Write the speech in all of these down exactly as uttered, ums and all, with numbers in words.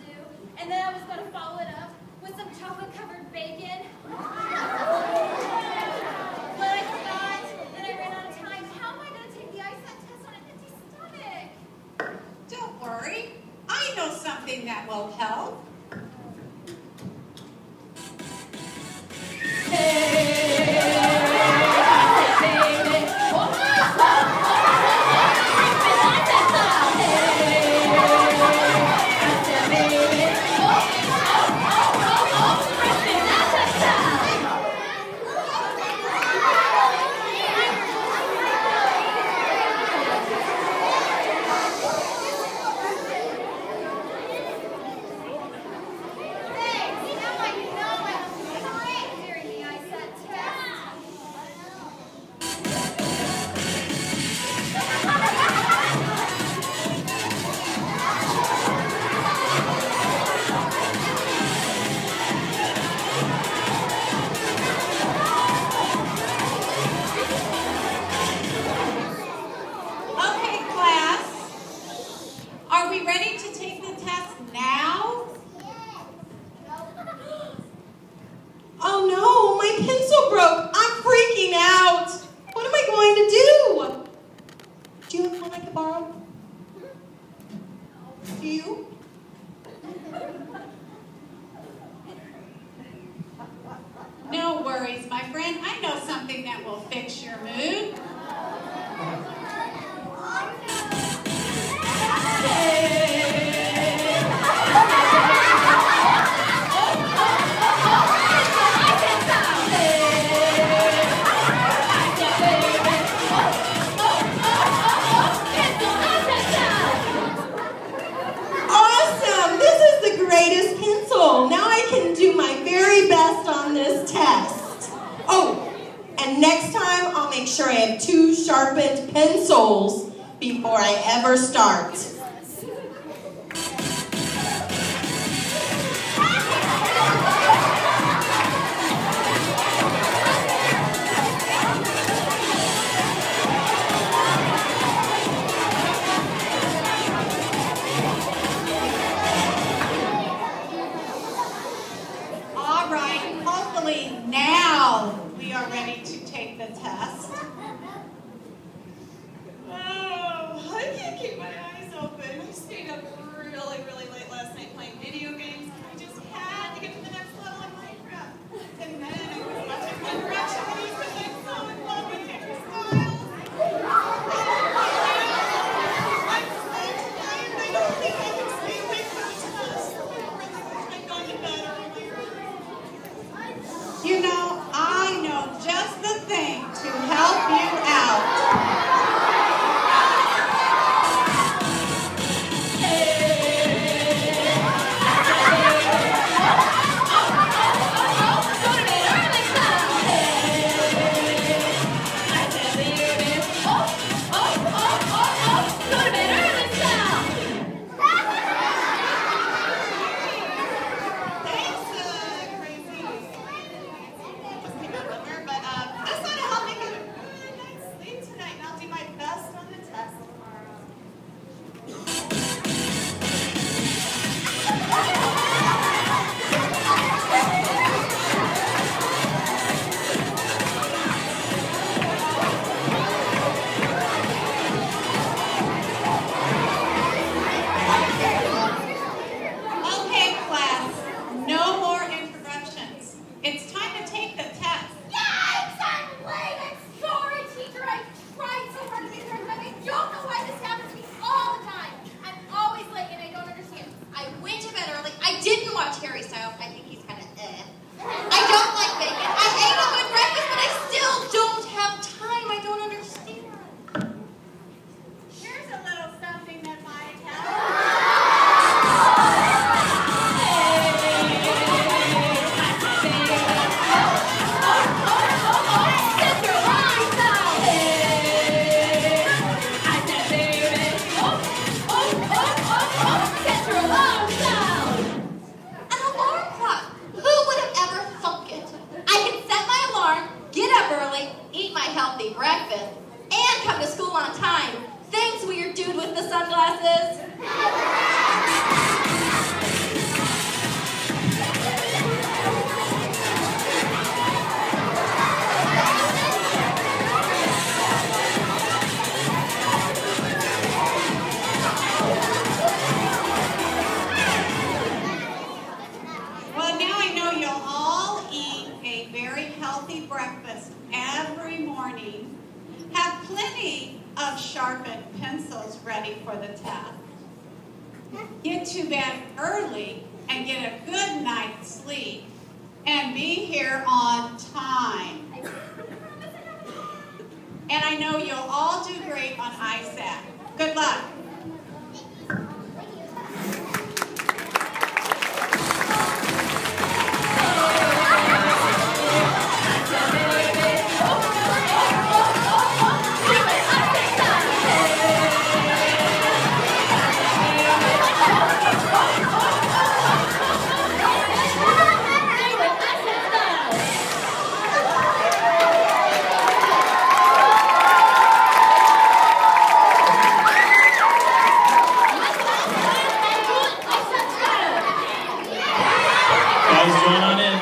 do. And then I was going to follow it up with some chocolate-covered bacon. But I forgot, and I ran out of time. How am I going to take the I S A T test on an empty stomach? Don't worry. I know something that will help. No worries, my friend. I know something that will fix your mood. Awesome! This is the greatest pencil. Now I can do my very best on this test. Oh, and next time I'll make sure I have two sharpened pencils before I ever start. All right, hopefully now we are ready to take the test. Oh, I can't keep my eyes open. have sharpened pencils ready for the test. Get to bed early and get a good night's sleep. And be here on time. And I know you'll all do great on I S A T. Good luck. Join on in.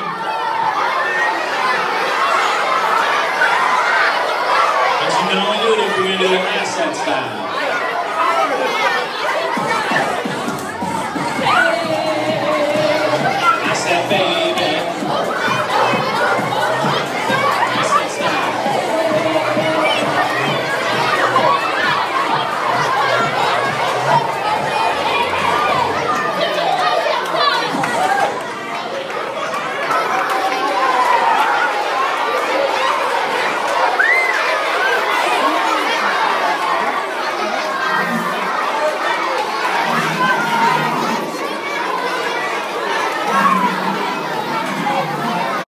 But you can only do it if you're going to do it I S A T style.